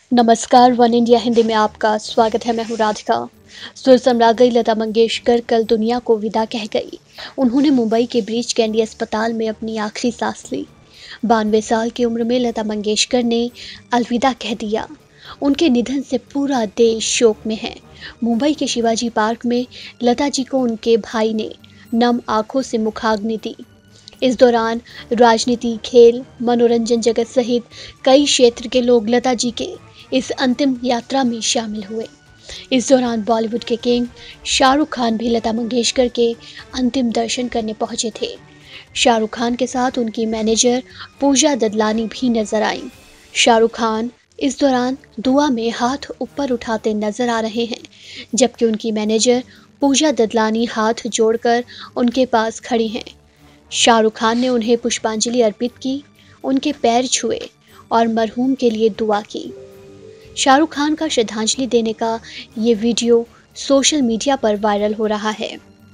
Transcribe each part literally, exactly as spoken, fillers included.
नमस्कार, one India Hindi में आपका स्वागत है। मैं हूँ राधिका। सुर सम्राज्ञी गई लता मंगेशकर कल दुनिया को विदा कह गई। उन्होंने मुंबई के ब्रीच कैंडी अस्पताल में अपनी आखिरी सांस ली। बानवे साल की उम्र में लता मंगेशकर ने अलविदा कह दिया। उनके निधन से पूरा देश शोक में है। मुंबई के शिवाजी पार्क में लता जी को उनके भाई ने नम आंखों से मुखाग्नि दी। इस दौरान राजनीति, खेल, मनोरंजन जगत सहित कई क्षेत्र के लोग लता जी के इस अंतिम यात्रा में शामिल हुए। इस दौरान बॉलीवुड के किंग शाहरुख खान भी लता मंगेशकर के अंतिम दर्शन करने पहुंचे थे। शाहरुख खान के साथ उनकी मैनेजर पूजा ददलानी भी नजर आईं। शाहरुख खान इस दौरान दुआ में हाथ ऊपर उठाते नजर आ रहे हैं, जबकि उनकी मैनेजर पूजा ददलानी हाथ जोड़कर उनके पास खड़ी हैं। शाहरुख खान ने उन्हें पुष्पांजलि अर्पित की, उनके पैर छुए और मरहूम के लिए दुआ की। शाहरुख खान का श्रद्धांजलि देने का ये वीडियो सोशल मीडिया पर वायरल हो रहा है।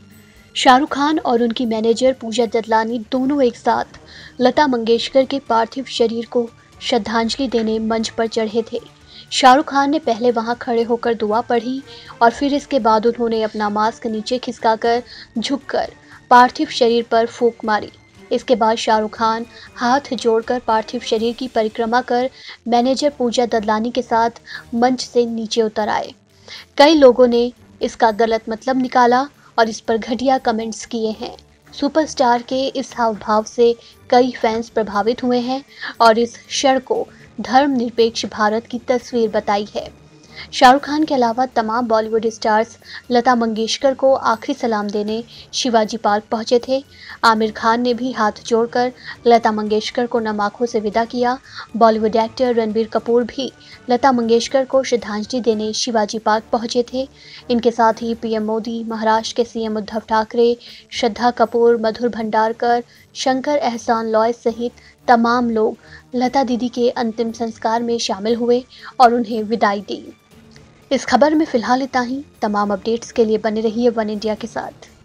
शाहरुख खान और उनकी मैनेजर पूजा ददलानी दोनों एक साथ लता मंगेशकर के पार्थिव शरीर को श्रद्धांजलि देने मंच पर चढ़े थे। शाहरुख खान ने पहले वहां खड़े होकर दुआ पढ़ी और फिर इसके बाद उन्होंने अपना मास्क नीचे खिसकाकर झुककर पार्थिव शरीर पर फूंक मारी। इसके बाद शाहरुख खान हाथ जोड़कर पार्थिव शरीर की परिक्रमा कर मैनेजर पूजा ददलानी के साथ मंच से नीचे उतर आए। कई लोगों ने इसका गलत मतलब निकाला और इस पर घटिया कमेंट्स किए हैं। सुपरस्टार के इस हाव भाव से कई फैंस प्रभावित हुए हैं और इस क्षण को धर्मनिरपेक्ष भारत की तस्वीर बताई है। शाहरुख खान के अलावा तमाम बॉलीवुड स्टार्स लता मंगेशकर को आखिरी सलाम देने शिवाजी पार्क पहुंचे थे। आमिर खान ने भी हाथ जोड़कर लता मंगेशकर को नम आंखों से विदा किया। बॉलीवुड एक्टर रणबीर कपूर भी लता मंगेशकर को श्रद्धांजलि देने शिवाजी पार्क पहुंचे थे। इनके साथ ही पीएम मोदी, महाराष्ट्र के सीएम उद्धव ठाकरे, श्रद्धा कपूर, मधुर भंडारकर, शंकर एहसान लॉय सहित तमाम लोग लता दीदी के अंतिम संस्कार में शामिल हुए और उन्हें विदाई दी। इस खबर में फिलहाल इतना ही। तमाम अपडेट्स के लिए बने रहिए वन इंडिया के साथ।